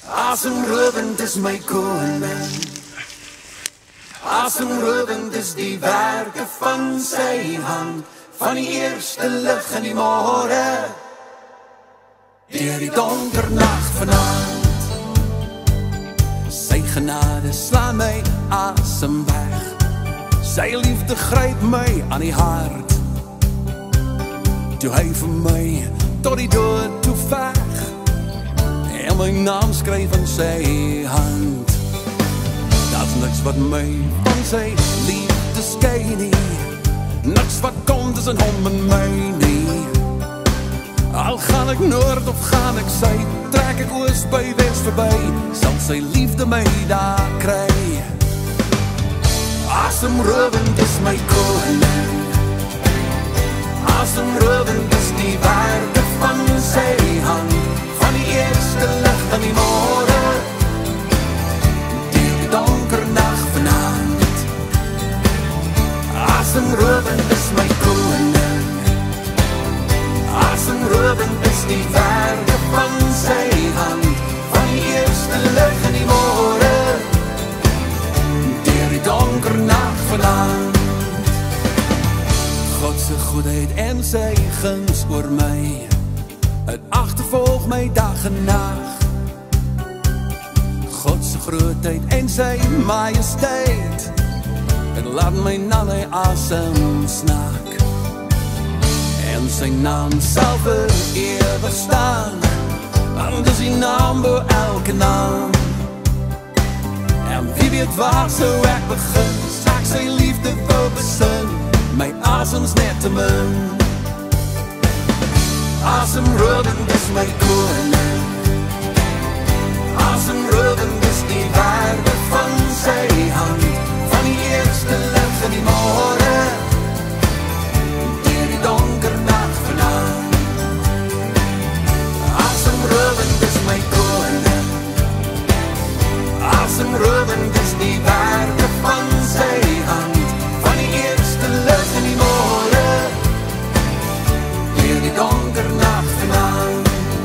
Asemrowend is my koning. Asemrowend is die werke van sy hand, van die eerste lig in die môre, deur die donker nag vanaand. Sy genade slaan my asem weg, sy liefde gryp my aan die hart, toe hy vir my tot die dood toe veg, en my naam skryf in sy hand. Daar's niks wat my van sy liefde skei nie, niks wat kom tussen hom en my nie. Al gaan ek noord of gaan ek suid, trek ek oos by wes verby, sal sy liefde my daar kry. Asemrowend is my koning. Asemrowend is die werke van sy hand, van die eerste lig in die môre, deur die donker nag vanaand. Asemrowend is my koning. Asemrowend is die werke van sy hand, van die eerste lig in die môre, deur die donker nag vanaand. God se goedheid en sy guns oor my, het agtervolg my dag en nag. God se grootheid en sy majesteit, het laat my na my asem snak. En sy naam sal vir ewig staan, want dis die naam bo elke naam. En wie weet waar sou ek begin, ek sy liefde wou besin, my asem's net te min. Asemrowend is my koning. Asemrowend is die werke van sy hand, van die eerste lig in die môre, deur die donker nag vanaand. Asemrowend is my koning. Asemrowend is die werke van sy hand, van die eerste lig in die môre, deur die donker nag vanaand.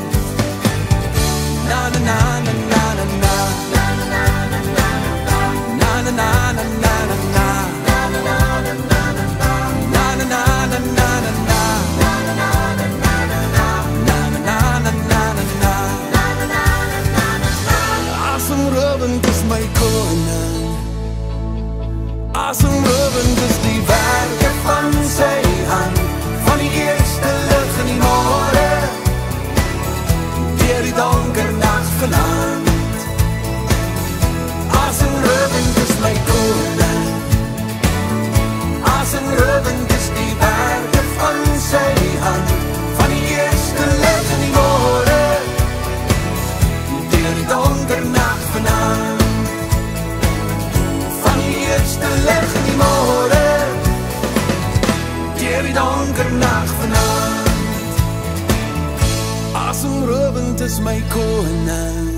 Na na na na na na na, na na na na na na, na na na na na na, na na na na na na, na na na na na na na, na na na na na na na. Asemrowend is my koning. Asemrowend is die werke van sy hand, van die eerste lig in die môre, deur die donker nag vanaand. Asemrowend is my koning. Asemrowend is die werke van sy hand, van die eerste lig in die môre, deur die donker nag vanaand. Van die eerste lig in die môre, deur die donker nag vanaand. Asemrowend is my koning.